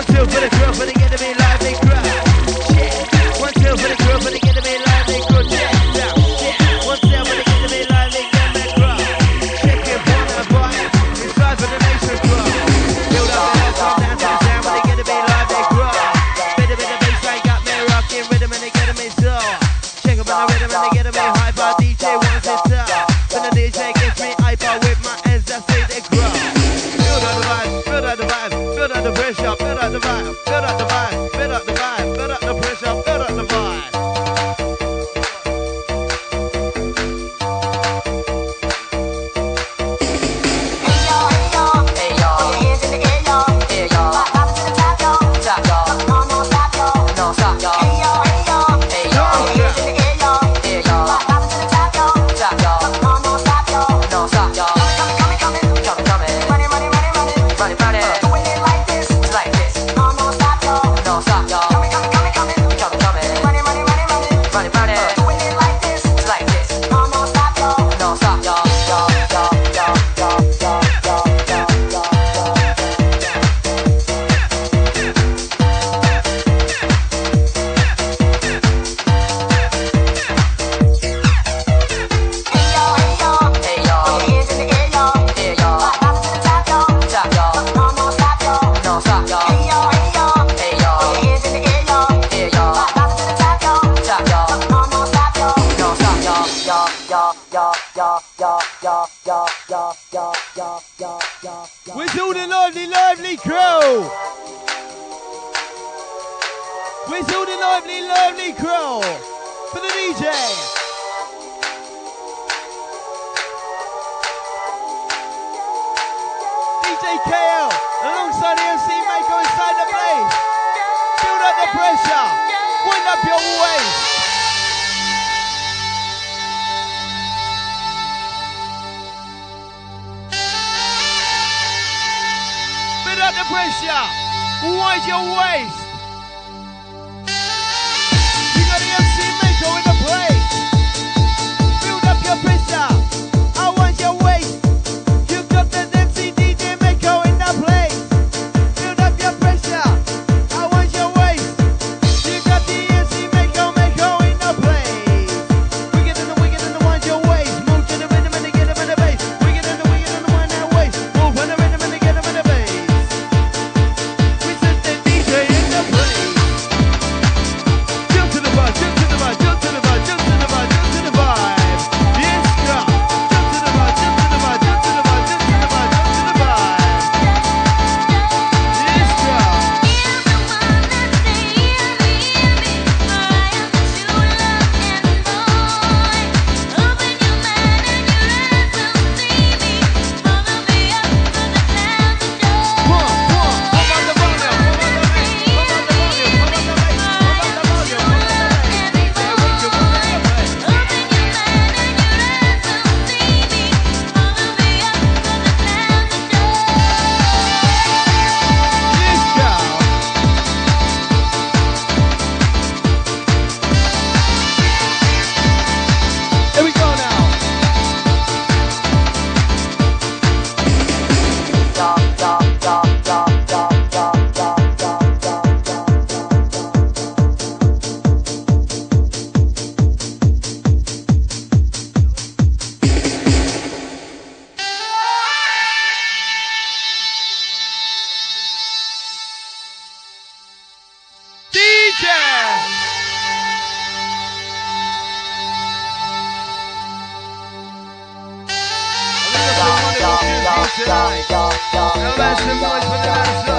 two for the crew, for the enemy live, they cry. Shit. 1, 2 for the crew, for the enemy live, they crew. Check down. Yeah. 1 step for the enemy live, they get me cry. Check it, born and vibe. Inside for the nation cry. Build up and come down to the sound, for the enemy live, they cry. Rhythm in the baseline got me rocking, rhythm and they get me so. Check up on the rhythm and they get me hyper. DJ wants it top. When the DJ gets me hyper with my hands, I say they cry. Build up the vibe, build up the vibe, build up the pressure, build up the vibe, build up the vibe, build up the vibe, build up the pressure, build up the vibe. With all the lively crew. With all the lively crew. For the DJ. DJ KL alongside the MC Mako inside the place. Build up the pressure. Wind up your waist. Build up the pressure. Wind your waist. You got the MC Mako in the place. Build up your pressure. I want your waist. You got the MC DJ Mako in the place. Build up your pressure. I want your waist. You got the MC Mako in the place. Wicked and the wind your waist. Move to the rhythm and they get them in the bass. Wicked and the wind that waist. Move on the rhythm and they get them in the bass. We set the DJ in the place. Jump to the vibe, jump to the vibe, jump to the vibe, jump to the vibe, jump to the vibe. Yes, girl. Jump to the vibe, jump to the vibe, jump to the vibe, jump to the vibe, jump to the vibe. Yes, girl. Here we go now. DJ! Tonight. Now that's the voice for the dance.